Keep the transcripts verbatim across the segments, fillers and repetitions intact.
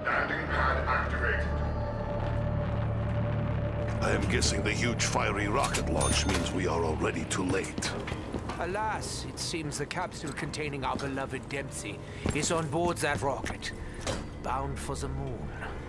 Landing pad activated. I am guessing the huge fiery rocket launch means we are already too late. Alas, it seems the capsule containing our beloved Dempsey is on board that rocket, bound for the moon.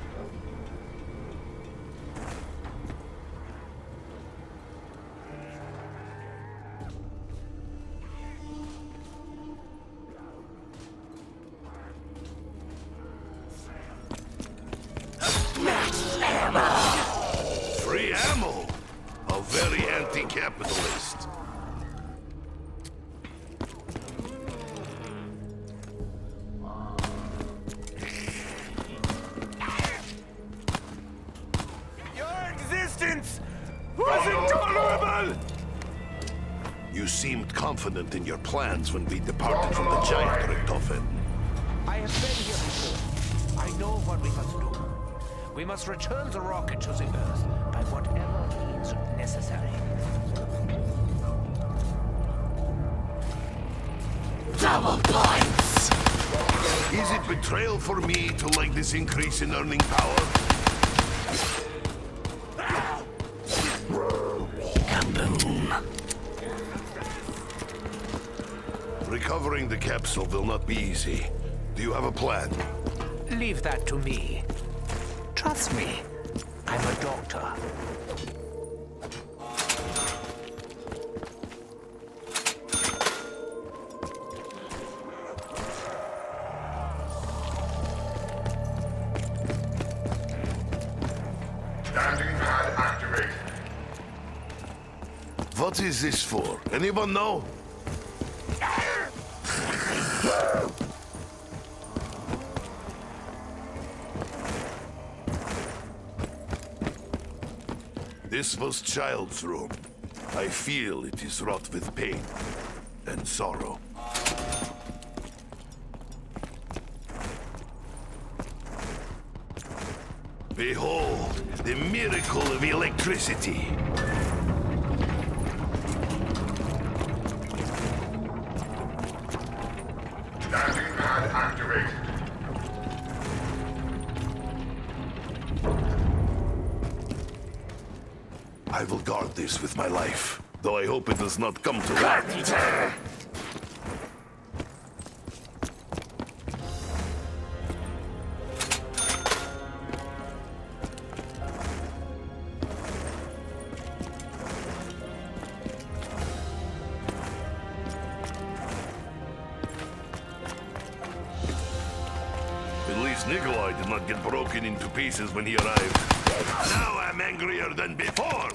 Free ammo! A very anti-capitalist. Your existence was intolerable! You seemed confident in your plans when we departed from the giant Richtofen. I have been here before. I know what we must do. We must return the rocket to the Earth by whatever means necessary. Double points! Is it betrayal for me to like this increase in earning power? Kaboom! Recovering the capsule will not be easy. Do you have a plan? Leave that to me. Trust me, I'm a doctor. Landing pad activated. What is this for? Anyone know? This was Child's room. I feel it is wrought with pain and sorrow. Behold, the miracle of electricity. Landing pad activated. I will guard this with my life, though I hope it does not come to that. At least Nikolai did not get broken into pieces when he arrived. Now I'm angrier than before!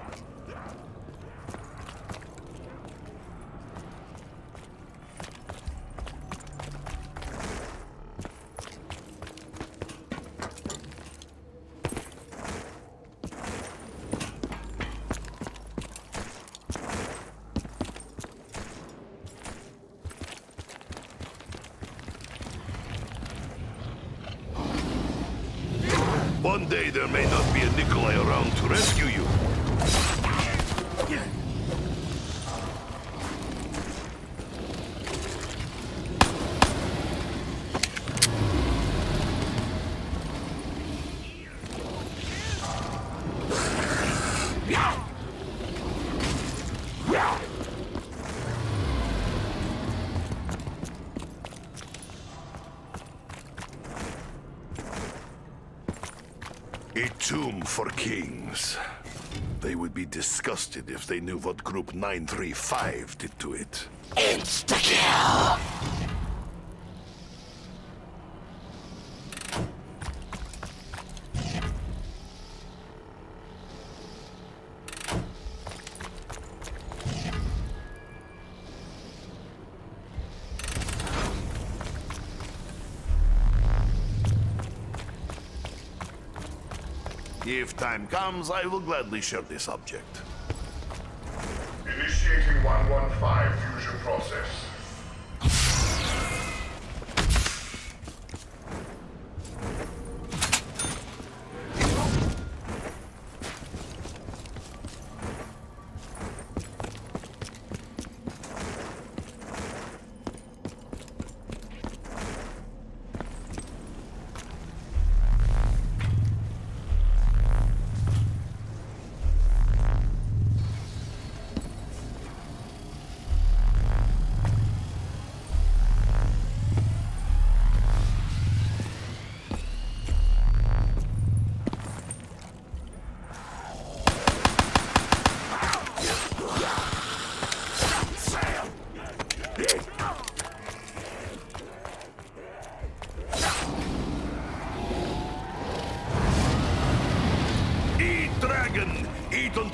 One day there may not be a Nikolai around to rescue you. A tomb for kings. They would be disgusted if they knew what Group nine three five did to it. Insta-kill! If time comes, I will gladly share this object. Initiating one one five fusion process.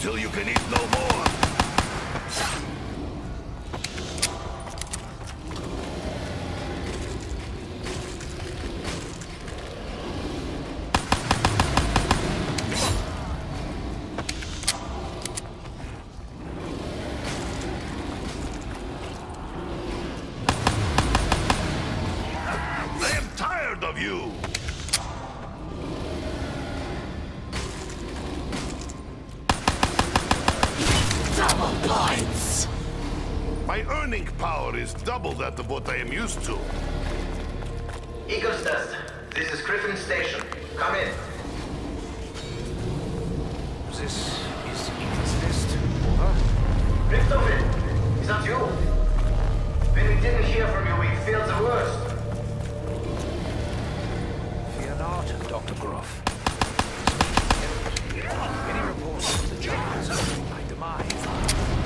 until you can eat no more. I am tired of you. Double points! My earning power is double that of what I am used to. Eagle's Nest, this is Griffin Station. Come in. This is Eagle's Nest. Over. Richtofen, is that you? When we didn't hear from you, we feared the worst. Fear not, Doctor Groff. Any reports of the Giants of my demise are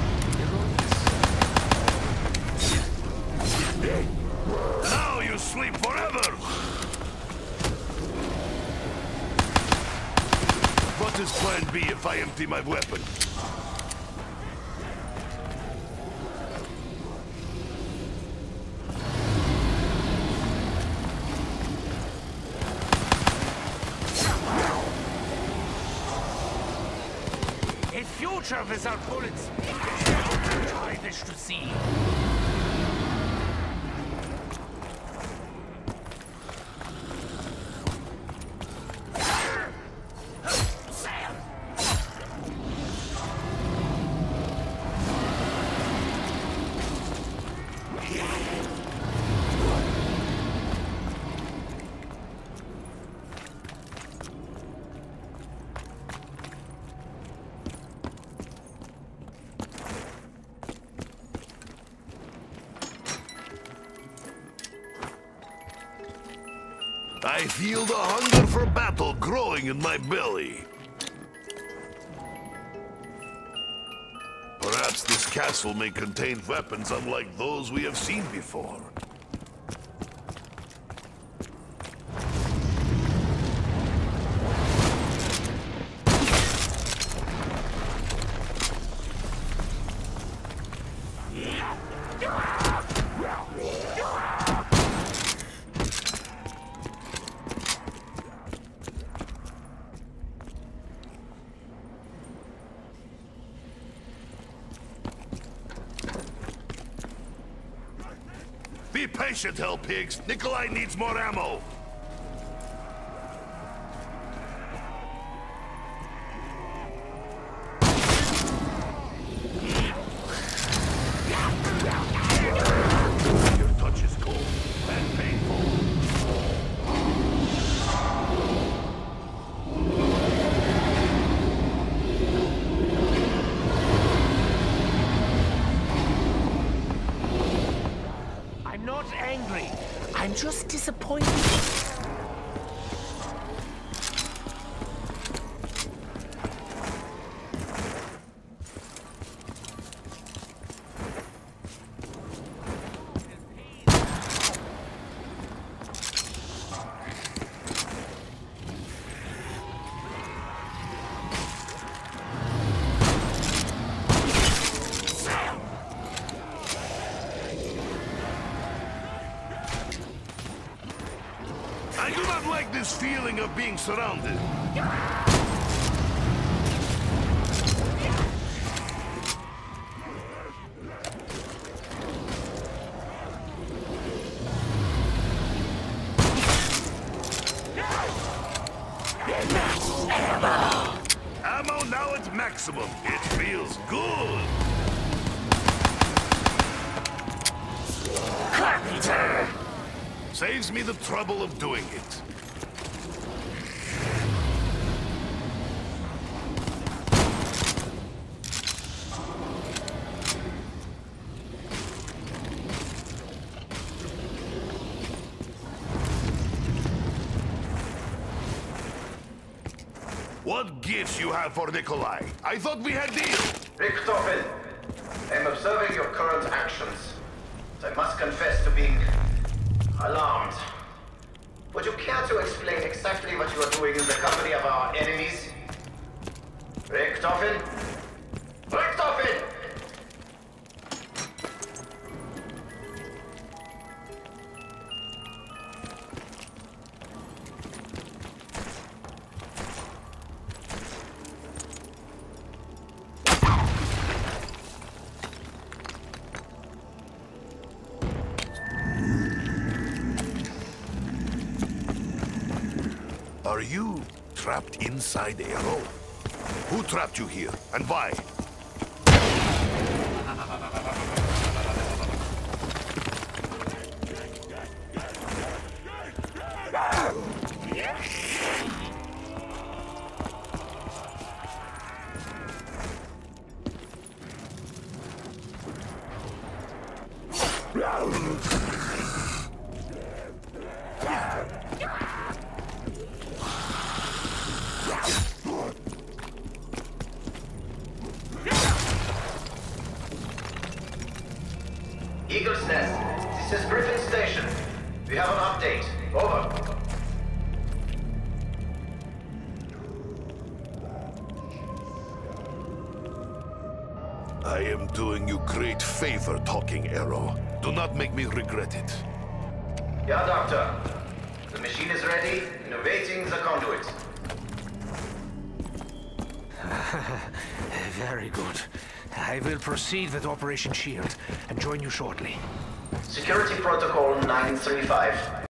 erroneous. Now you sleep forever! What is plan B if I empty my weapon? A future without bullets is not what I wish to see. I feel the hunger for battle growing in my belly. Perhaps this castle may contain weapons unlike those we have seen before. Be patient, hell pigs. Nikolai needs more ammo. Your touch is cold and painful. I'm not angry. I'm just disappointed. I do not like this feeling of being surrounded. Ammo! Ammo now at maximum. It feels good. Carpenter! Saves me the trouble of doing it. What gifts you have for Nikolai? I thought we had deal. Richtofen, I'm observing your current actions. I must confess to being alarmed. Would you care to explain exactly what you are doing in the company of our enemies? Richtofen? Richthofen! Are you trapped inside Arrow? Who trapped you here, and why? Eagle's Nest, this is Griffin Station. We have an update. Over. I am doing you great favor, Talking Arrow. Do not make me regret it. Yeah, Doctor. The machine is ready, innovating the conduit. Very good. I will proceed with Operation Shield and join you shortly. Security Protocol nine three five.